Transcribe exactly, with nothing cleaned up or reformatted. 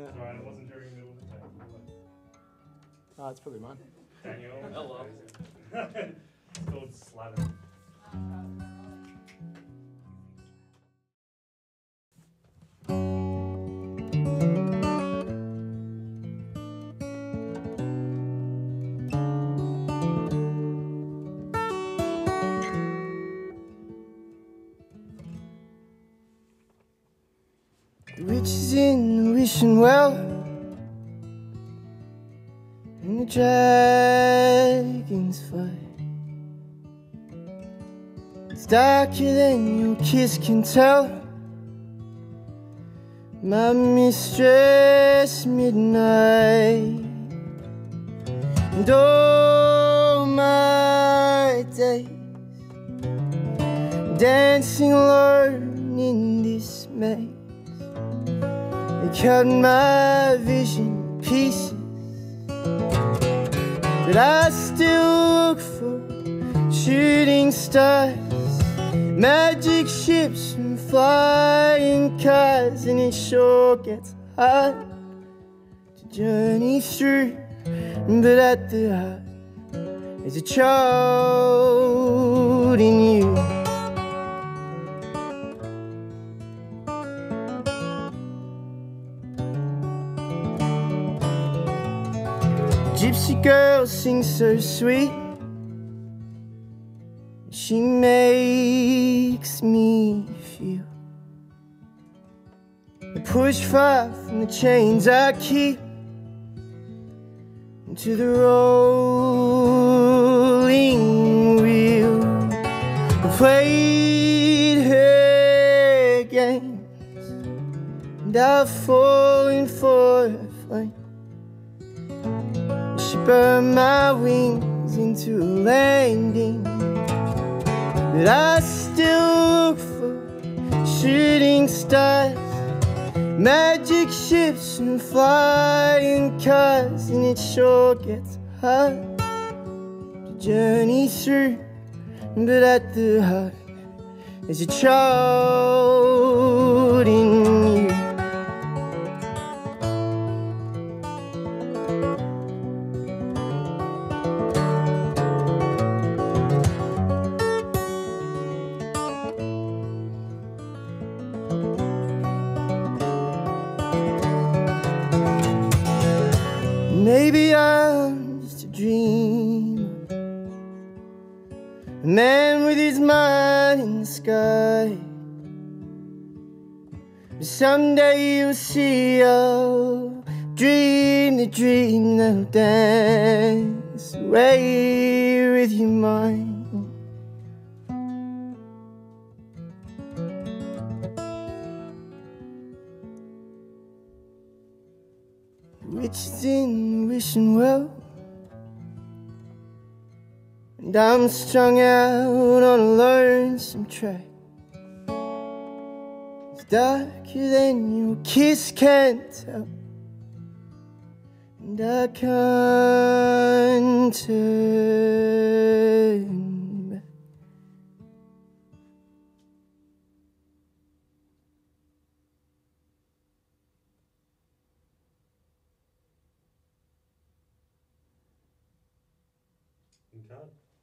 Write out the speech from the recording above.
Sorry, it wasn't during the middle of the table. Oh, it's probably mine. Daniel. Hello. It's called Slattern. Witches in wishing well, and the dragons fight. It's darker than your kiss can tell, my mistress midnight. And all my days dancing alone in this maze. They cut my vision pieces, but I still look for shooting stars, magic ships and flying cars. And it sure gets hard to journey through, but at the heart there's a child in you. Gypsy girl sings so sweet, she makes me feel. I push far from the chains I keep into the rolling wheel. I played her games, and I've fallen for her flame. She burned my wings into a landing, but I still look for shooting stars, magic ships and flying cars. And it sure gets hard to journey through, but at the heart there's a child in you. Maybe I'm just a dreamer, a man with his mind in the sky. But someday you'll see I'll dream the dream that'll dance away with your mind. Witches in wishing well, and I'm strung out on a lonesome track. It's darker than your kiss can tell, and I can't turn back. You can't.